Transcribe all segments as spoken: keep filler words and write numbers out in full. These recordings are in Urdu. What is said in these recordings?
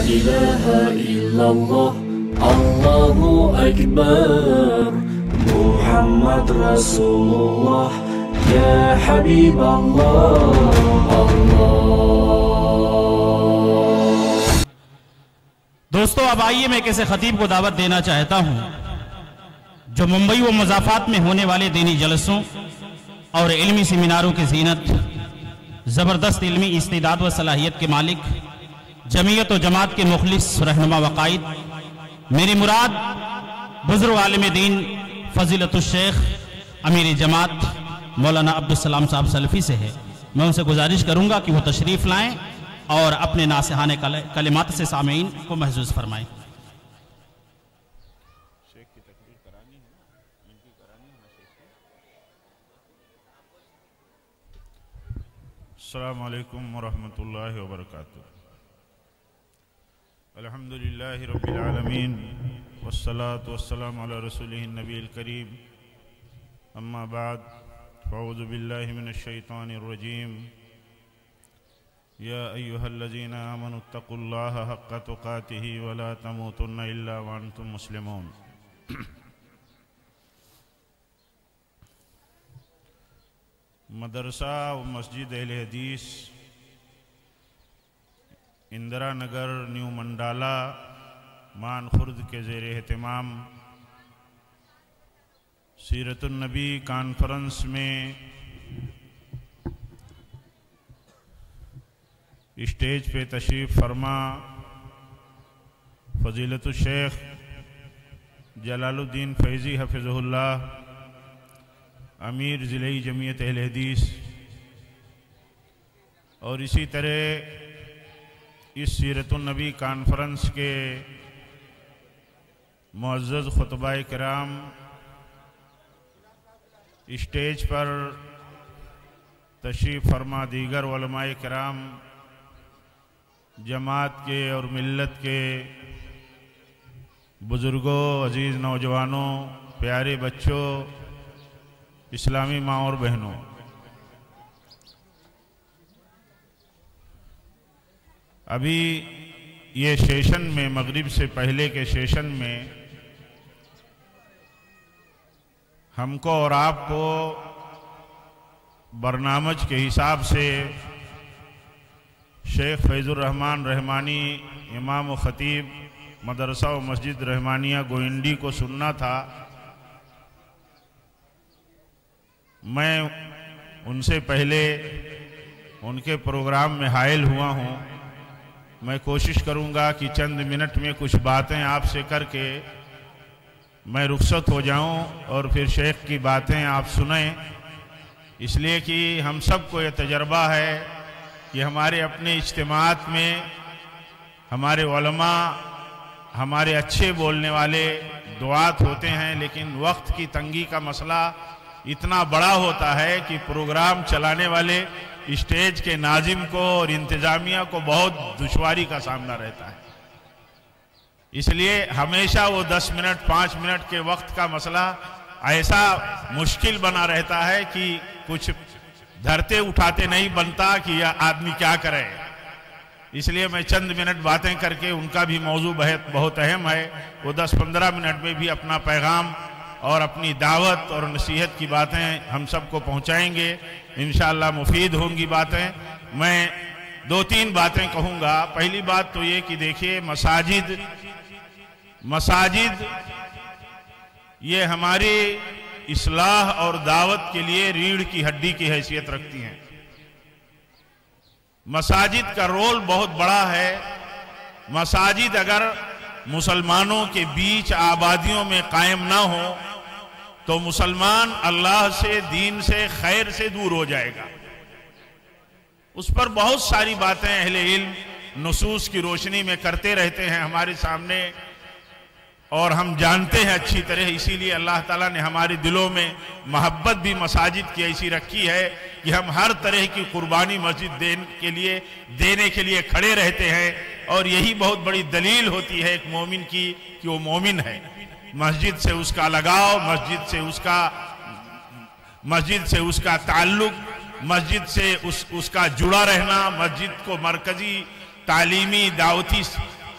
ilaha illallah, Allahu akbar, Muhammad Rasulullah, ya Habib Allah, Allah। دوستو اب آئیے میں کسی خطیب کو دعوت دینا چاہتا ہوں جو ممبئی و مضافات میں ہونے والے دینی جلسوں اور علمی سیمیناروں کی زینت، زبردست علمی استعداد و صلاحیت کے مالک، جمعیت و جماعت کے مخلص رہنما و قائد، میری مراد بزرگ عالم دین فضیلت الشیخ امیر جماعت مولانا عبدالسلام صاحب سلفی سے ہے۔ میں ان سے گزارش کروں گا کہ وہ تشریف لائیں اور اپنے ناصحانہ کلمات سے سامعین کو محظوظ فرمائیں۔ السلام علیکم ورحمۃ اللہ وبرکاتہ۔ الحمدللہ رب العالمین والصلاة والسلام علی رسولہ النبی الکریم، اما بعد فاعوذ باللہ من الشیطان الرجیم۔ یا ایہا الذین آمنوا اتقوا اللہ حق تقاتہ ولا تموتن الا وانتم مسلمون۔ مدرسہ و مسجد اہل حدیث اندرا نگر نیو منڈالہ مان خرد کے زیر اہتمام سیرت النبی کانفرنس میں اسٹیج پہ تشریف فرما فضیلت الشیخ جلال الدین فیضی حفظہ اللہ، امیر ضلعی جمعیت اہل حدیث، اور اسی طرح اس سیرت النبی کانفرنس کے معزز خطبہ کرام، اسٹیج پر تشریف فرما دیگر علماء کرام، جماعت کے اور ملت کے بزرگوں، عزیز نوجوانوں، پیارے بچوں، اسلامی ماں اور بہنوں، ابھی یہ سیشن میں مغرب سے پہلے کے سیشن میں ہم کو اور آپ کو برنامج کے حساب سے شیخ فیض الرحمن رحمانی امام و خطیب مدرسہ و مسجد رحمانیہ گوئنڈی کو سننا تھا۔ میں ان سے پہلے ان کے پروگرام میں حائل ہوا ہوں۔ میں کوشش کروں گا کہ چند منٹ میں کچھ باتیں آپ سے کر کے میں رخصت ہو جاؤں اور پھر شیخ کی باتیں آپ سنیں، اس لیے کہ ہم سب کو یہ تجربہ ہے کہ ہمارے اپنے اجتماعات میں ہمارے علماء، ہمارے اچھے بولنے والے دعات ہوتے ہیں، لیکن وقت کی تنگی کا مسئلہ اتنا بڑا ہوتا ہے کہ پروگرام چلانے والے اسٹیج کے ناظم کو اور انتظامیہ کو بہت دشواری کا سامنا رہتا ہے۔ اس لیے ہمیشہ وہ دس منٹ پانچ منٹ کے وقت کا مسئلہ ایسا مشکل بنا رہتا ہے کہ کچھ دھرتے اٹھاتے نہیں بنتا کہ یہ آدمی کیا کرے۔ اس لیے میں چند منٹ باتیں کر کے، ان کا بھی موضوع بہت اہم ہے، وہ دس پندرہ منٹ میں بھی اپنا پیغام اور اپنی دعوت اور نصیحت کی باتیں ہم سب کو پہنچائیں گے۔ انشاءاللہ مفید ہوں گی باتیں۔ میں دو تین باتیں کہوں گا۔ پہلی بات تو یہ کہ دیکھیے، مساجد مساجد یہ ہماری اصلاح اور دعوت کے لیے ریڑھ کی ہڈی کی حیثیت رکھتی ہیں۔ مساجد کا رول بہت بڑا ہے۔ مساجد اگر مسلمانوں کے بیچ آبادیوں میں قائم نہ ہو تو مسلمان اللہ سے، دین سے، خیر سے دور ہو جائے گا۔ اس پر بہت ساری باتیں اہل علم نصوص کی روشنی میں کرتے رہتے ہیں ہمارے سامنے، اور ہم جانتے ہیں اچھی طرح۔ اسی لیے اللہ تعالیٰ نے ہمارے دلوں میں محبت بھی مساجد کی ایسی رکھی ہے کہ ہم ہر طرح کی قربانی مسجد دینے کے لیے دینے کے لیے کھڑے رہتے ہیں، اور یہی بہت بڑی دلیل ہوتی ہے ایک مومن کی کہ وہ مومن ہے۔ مسجد سے اس کا لگاؤ، مسجد سے اس کا مسجد سے اس کا تعلق، مسجد سے اس اس کا جڑا رہنا، مسجد کو مرکزی تعلیمی دعوتی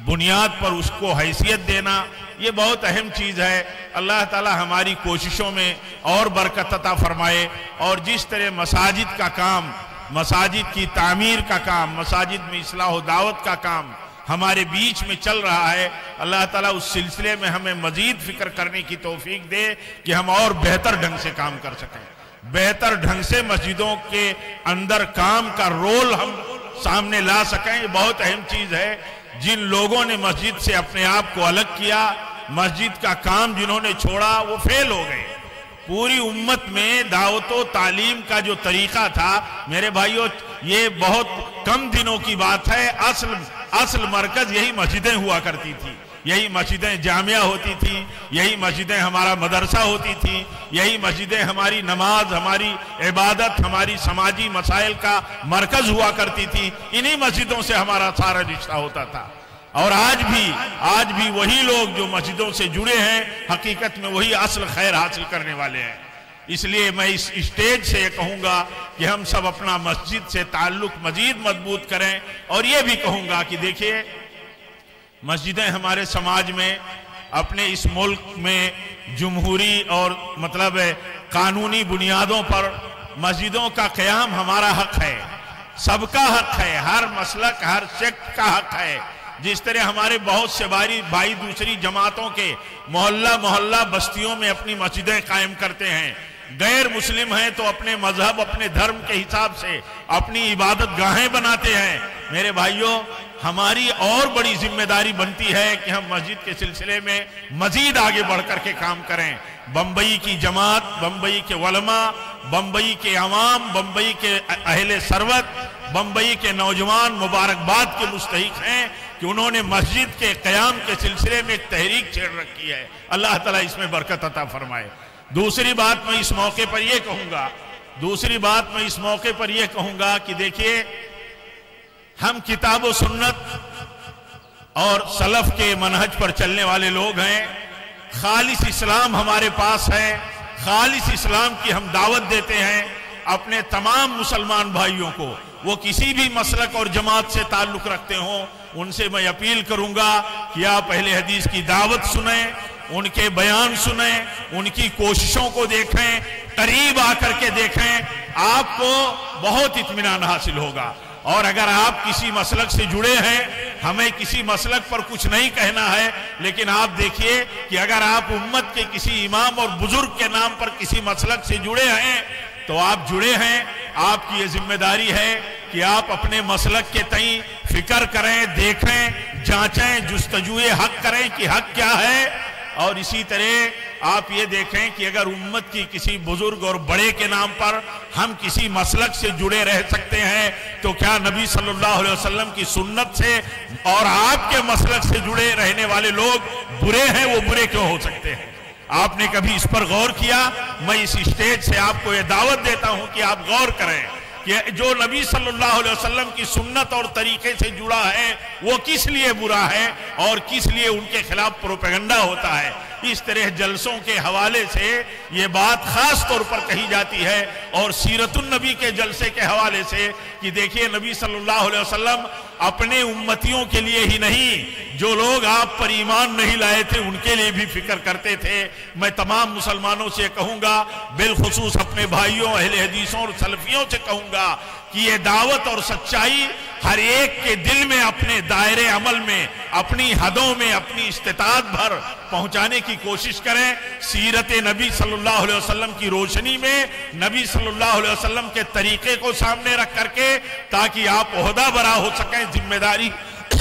بنیاد پر اس کو حیثیت دینا، یہ بہت اہم چیز ہے۔ اللہ تعالی ہماری کوششوں میں اور برکت عطا فرمائے، اور جس طرح مساجد کا کام، مساجد کی تعمیر کا کام، مساجد میں اصلاح و دعوت کا کام ہمارے بیچ میں چل رہا ہے، اللہ تعالیٰ اس سلسلے میں ہمیں مزید فکر کرنے کی توفیق دے کہ ہم اور بہتر ڈھنگ سے کام کر سکیں، بہتر ڈھنگ سے مسجدوں کے اندر کام کا رول ہم سامنے لا سکیں۔ یہ بہت اہم چیز ہے۔ جن لوگوں نے مسجد سے اپنے آپ کو الگ کیا، مسجد کا کام جنہوں نے چھوڑا، وہ فیل ہو گئے۔ پوری امت میں دعوت و تعلیم کا جو طریقہ تھا، میرے بھائیوں، یہ بہت کم دنوں کی بات ہے۔ اصل اصل مرکز یہی مسجدیں ہوا کرتی تھی، یہی مسجدیں جامعہ ہوتی تھی، یہی مسجدیں ہمارا مدرسہ ہوتی تھی، یہی مسجدیں ہماری نماز، ہماری عبادت، ہماری سماجی مسائل کا مرکز ہوا کرتی تھی۔ انہی مسجدوں سے ہمارا سارا رشتہ ہوتا تھا، اور آج بھی آج بھی وہی لوگ جو مسجدوں سے جڑے ہیں، حقیقت میں وہی اصل خیر حاصل کرنے والے ہیں۔ اس لیے میں اس اسٹیج سے یہ کہوں گا کہ ہم سب اپنا مسجد سے تعلق مزید مضبوط کریں، اور یہ بھی کہوں گا کہ دیکھیے، مسجدیں ہمارے سماج میں، اپنے اس ملک میں جمہوری اور مطلب قانونی بنیادوں پر مسجدوں کا قیام ہمارا حق ہے، سب کا حق ہے، ہر مسلک، ہر سیکٹ کا حق ہے۔ جس طرح ہمارے بہت سے بھائی بھائی دوسری جماعتوں کے محلہ محلہ بستیوں میں اپنی مسجدیں قائم کرتے ہیں، غیر مسلم ہیں تو اپنے مذہب، اپنے دھرم کے حساب سے اپنی عبادت گاہیں بناتے ہیں۔ میرے بھائیوں، ہماری اور بڑی ذمہ داری بنتی ہے کہ ہم مسجد کے سلسلے میں مزید آگے بڑھ کر کے کام کریں۔ بمبئی کی جماعت، بمبئی کے علماء، بمبئی کے عوام، بمبئی کے اہل ثروت، بمبئی کے نوجوان مبارکباد کے مستحق ہیں کہ انہوں نے مسجد کے قیام کے سلسلے میں ایک تحریک چھیڑ رکھی ہے۔ اللہ تعالیٰ اس میں برکت عطا فرمائے۔ دوسری بات میں اس موقع پر یہ کہوں گا دوسری بات میں اس موقع پر یہ کہوں گا کہ دیکھیے، ہم کتاب و سنت اور سلف کے منہج پر چلنے والے لوگ ہیں۔ خالص اسلام ہمارے پاس ہے، خالص اسلام کی ہم دعوت دیتے ہیں اپنے تمام مسلمان بھائیوں کو، وہ کسی بھی مسلک اور جماعت سے تعلق رکھتے ہوں۔ ان سے میں اپیل کروں گا کہ آپ اہل حدیث کی دعوت سنیں، ان کے بیان سنیں، ان کی کوششوں کو دیکھیں، قریب آ کر کے دیکھیں، آپ کو بہت اطمینان حاصل ہوگا۔ اور اگر آپ کسی مسلک سے جڑے ہیں، ہمیں کسی مسلک پر کچھ نہیں کہنا ہے، لیکن آپ دیکھیے کہ اگر آپ امت کے کسی امام اور بزرگ کے نام پر کسی مسلک سے جڑے ہیں تو آپ جڑے ہیں، آپ کی یہ ذمہ داری ہے کہ آپ اپنے مسلک کے تئیں فکر کریں، دیکھیں، جانچیں، جستجوئے حق کریں کہ حق کیا ہے۔ اور اسی طرح آپ یہ دیکھیں کہ اگر امت کی کسی بزرگ اور بڑے کے نام پر ہم کسی مسلک سے جڑے رہ سکتے ہیں تو کیا نبی صلی اللہ علیہ وسلم کی سنت سے اور آپ کے مسلک سے جڑے رہنے والے لوگ برے ہیں؟ وہ برے کیوں ہو سکتے ہیں؟ آپ نے کبھی اس پر غور کیا؟ میں اس اسٹیج سے آپ کو یہ دعوت دیتا ہوں کہ آپ غور کریں کہ جو نبی صلی اللہ علیہ وسلم کی سنت اور طریقے سے جڑا ہے وہ کس لیے برا ہے اور کس لیے ان کے خلاف پروپیگنڈا ہوتا ہے۔ اس طرح جلسوں کے حوالے سے یہ بات خاص طور پر کہی جاتی ہے، اور سیرت النبی کے جلسے کے حوالے سے کہ دیکھیے نبی صلی اللہ علیہ وسلم اپنے امتیوں کے لیے ہی نہیں، جو لوگ آپ پر ایمان نہیں لائے تھے ان کے لیے بھی فکر کرتے تھے۔ میں تمام مسلمانوں سے کہوں گا، بالخصوص اپنے بھائیوں اہل حدیثوں اور سلفیوں سے کہوں گا کہ یہ دعوت اور سچائی ہر ایک کے دل میں، اپنے دائرے عمل میں، اپنی حدوں میں، اپنی استطاعت بھر پہنچانے کی کوشش کریں۔ سیرت نبی صلی اللہ علیہ وسلم کی روشنی میں نبی صلی اللہ علیہ وسلم کے طریقے کو سامنے رکھ کر کے، تاکہ آپ عہدہ برا ہو سکیں، ذمہ داری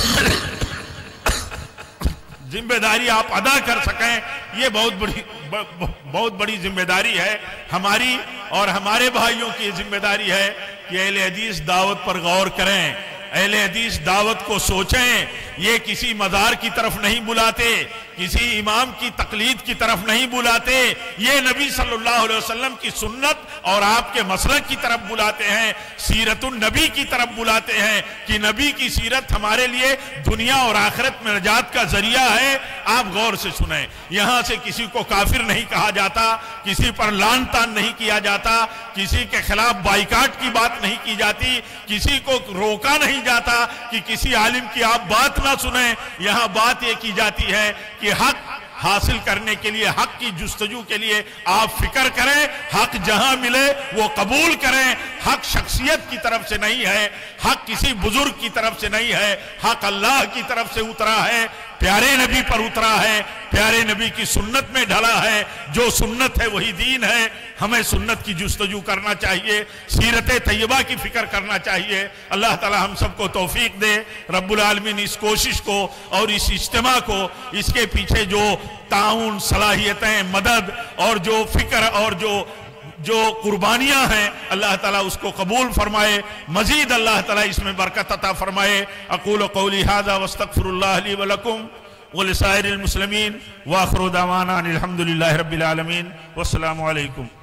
ذمہ داری آپ ادا کر سکیں۔ یہ بہت بڑی بہت بڑی ذمہ داری ہے ہماری، اور ہمارے بھائیوں کی ذمہ داری ہے کہ اہل حدیث دعوت پر غور کریں، اہل حدیث دعوت کو سوچیں۔ یہ کسی مزار کی طرف نہیں بلاتے کسی امام کی تقلید کی طرف نہیں بلاتے، یہ نبی صلی اللہ علیہ وسلم کی سنت اور آپ کے مسلک کی طرف بلاتے ہیں، سیرت النبی کی طرف بلاتے ہیں کہ نبی کی سیرت ہمارے لیے دنیا اور آخرت میں نجات کا ذریعہ ہے۔ آپ غور سے سنیں، یہاں سے کسی کو کافر نہیں کہا جاتا، کسی پر لعن طعن نہیں کیا جاتا، کسی کے خلاف بائیکاٹ کی بات نہیں کی جاتی، کسی کو روکا نہیں جاتا کہ کسی عالم کی آپ بات نہ سنیں۔ یہاں بات یہ کی جاتی ہے کہ حق حاصل کرنے کے لیے، حق کی جستجو کے لیے آپ فکر کریں، حق جہاں ملے وہ قبول کریں۔ حق شخصیت کی طرف سے نہیں ہے، حق کسی بزرگ کی طرف سے نہیں ہے، حق اللہ کی طرف سے اترا ہے، پیارے نبی پر اترا ہے، پیارے نبی کی سنت میں ڈھلا ہے۔ جو سنت ہے وہی دین ہے۔ ہمیں سنت کی جستجو کرنا چاہیے، سیرت طیبہ کی فکر کرنا چاہیے۔ اللہ تعالی ہم سب کو توفیق دے۔ رب العالمین اس کوشش کو اور اس اجتماع کو، اس کے پیچھے جو تعاون، صلاحیتیں، مدد اور جو فکر اور جو جو قربانیاں ہیں، اللہ تعالیٰ اس کو قبول فرمائے، مزید اللہ تعالیٰ اس میں برکت عطا فرمائے۔ اقول قولی ھذا واستغفر اللہ لی ولکم ولسائر المسلمین، وآخر دعوانا ان الحمد للہ رب العالمین، والسلام علیکم۔